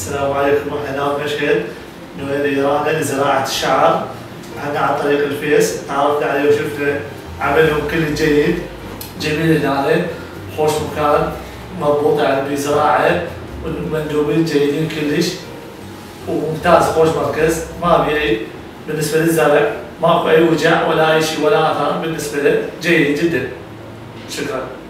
السلام عليكم. احنا ناوي نشهد إيران لزراعة الشعر. احنا عن طريق الفيس تعرفنا عليه وشفنا عملهم كل جيد جميل هنا، خوش مكان مضبوط يعني بزراعة والمندوبين جيدين كلش وممتاز، خوش مركز ما بي بالنسبة للزرع ماكو أي وجع ولا أي شيء ولا آثار، بالنسبة له جيد جدا. شكرا.